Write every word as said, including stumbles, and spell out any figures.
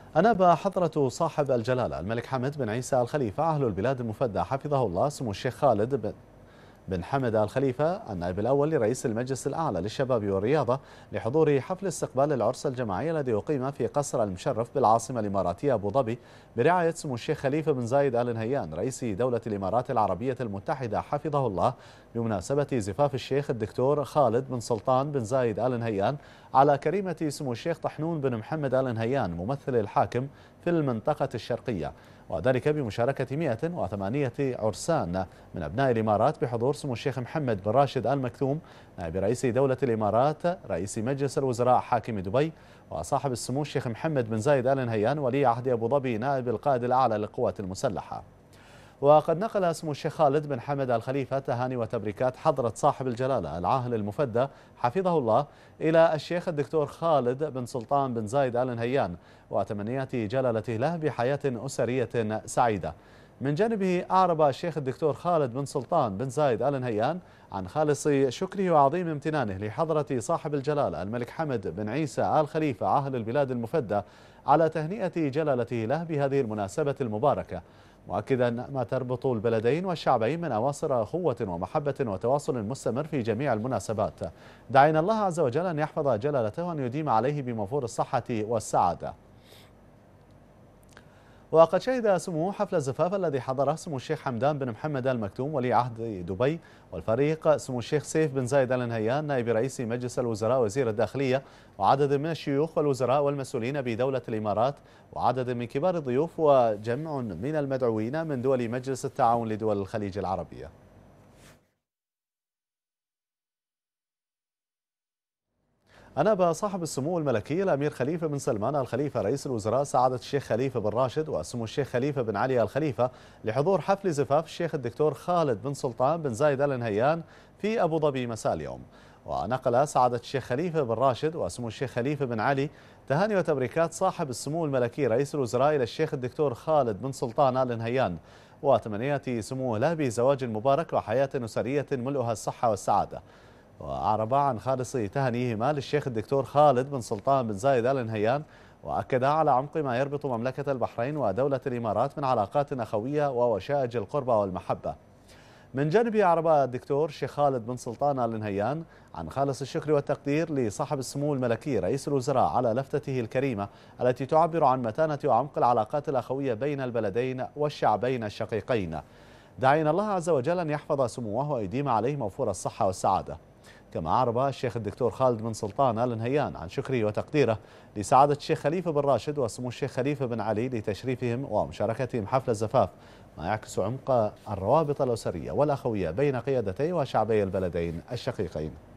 أناب حضرة صاحب الجلالة الملك حمد بن عيسى الخليفة أهل البلاد المفدى حفظه الله سمو الشيخ خالد بن بن حمد آل خليفة النائب الأول لرئيس المجلس الأعلى للشباب والرياضة لحضور حفل استقبال العرس الجماعي الذي أقيم في قصر المشرف بالعاصمة الإماراتية أبو ظبي برعاية سمو الشيخ خليفة بن زايد آل نهيان رئيس دولة الإمارات العربية المتحدة حفظه الله بمناسبة زفاف الشيخ الدكتور خالد بن سلطان بن زايد آل نهيان على كريمة سمو الشيخ طحنون بن محمد آل نهيان ممثل الحاكم في المنطقة الشرقية، وذلك بمشاركة مئة وثمانية عرسان من أبناء الإمارات بحضور سمو الشيخ محمد بن راشد آل مكتوم نائب رئيس دولة الإمارات رئيس مجلس الوزراء حاكم دبي، وصاحب السمو الشيخ محمد بن زايد آل نهيان ولي عهد أبو ظبي نائب القائد الأعلى للقوات المسلحة. وقد نقل سمو الشيخ خالد بن حمد آل خليفة تهاني وتبريكات حضرة صاحب الجلالة العاهل المفدى حفظه الله إلى الشيخ الدكتور خالد بن سلطان بن زايد آل نهيان وتمنيات جلالته له بحياة أسرية سعيدة. من جانبه أعرب الشيخ الدكتور خالد بن سلطان بن زايد آل نهيان عن خالص شكره وعظيم امتنانه لحضرة صاحب الجلالة الملك حمد بن عيسى آل خليفة عاهل البلاد المفدى على تهنئة جلالته له بهذه المناسبة المباركة، مؤكدا ما تربط البلدين والشعبين من أواصر أخوة ومحبة وتواصل مستمر في جميع المناسبات، داعين الله عز وجل أن يحفظ جلالته وأن يديم عليه بموفور الصحة والسعادة. وقد شهد سموه حفل الزفاف الذي حضره سمو الشيخ حمدان بن محمد آل مكتوم ولي عهد دبي والفريق سمو الشيخ سيف بن زايد آل نهيان نائب رئيس مجلس الوزراء وزير الداخلية وعدد من الشيوخ والوزراء والمسؤولين بدولة الإمارات وعدد من كبار الضيوف وجمع من المدعوين من دول مجلس التعاون لدول الخليج العربية. أناب صاحب السمو الملكي الأمير خليفة بن سلمان آل خليفة رئيس الوزراء سعادة الشيخ خليفة بن راشد وسمو الشيخ خليفة بن علي آل خليفة لحضور حفل زفاف الشيخ الدكتور خالد بن سلطان بن زايد آل نهيان في أبو ظبي مساء اليوم. ونقل سعادة الشيخ خليفة بن راشد وسمو الشيخ خليفة بن علي تهاني وتبريكات صاحب السمو الملكي رئيس الوزراء إلى الشيخ الدكتور خالد بن سلطان آل نهيان وتمنيات سموه له بزواج مبارك وحياة أسرية ملؤها الصحة والسعادة. وأعرب عن خالص تهانيهما للشيخ الدكتور خالد بن سلطان بن زايد آل نهيان وأكد على عمق ما يربط مملكة البحرين ودولة الإمارات من علاقات أخوية ووشائج القربى والمحبة. من جانبه أعرب الدكتور شيخ خالد بن سلطان آل نهيان عن خالص الشكر والتقدير لصاحب السمو الملكي رئيس الوزراء على لفتته الكريمة التي تعبر عن متانة وعمق العلاقات الأخوية بين البلدين والشعبين الشقيقين، داعين الله عز وجل أن يحفظ سموه ويديم عليه موفور الصحة والسعادة. كما أعرب الشيخ الدكتور خالد بن سلطان آل نهيان عن شكره وتقديره لسعادة الشيخ خليفة بن راشد وسمو الشيخ خليفة بن علي لتشريفهم ومشاركتهم حفل الزفاف، ما يعكس عمق الروابط الأسرية والأخوية بين قيادتي وشعبي البلدين الشقيقين.